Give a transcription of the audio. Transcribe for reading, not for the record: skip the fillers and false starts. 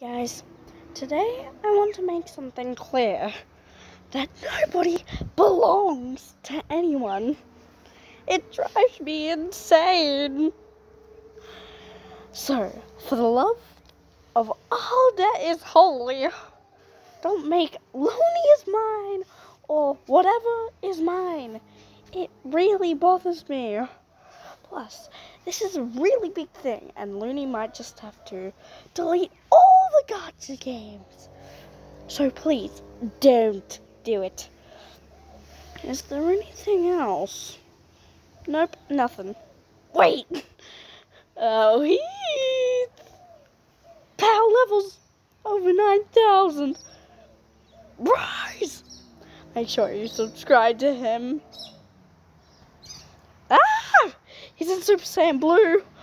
Guys, today I want to make something clear that nobody belongs to anyone. It drives me insane. So, for the love of all that is holy, don't make Looney is mine or whatever is mine. It really bothers me. Plus, this is a really big thing, and Looney might just have to delete all the gacha games. So please, don't do it. Is there anything else? Nope, nothing. Wait! Oh, Heath! Power levels over 9,000. Rise! Make sure you subscribe to him. Ah! He's in Super Saiyan Blue.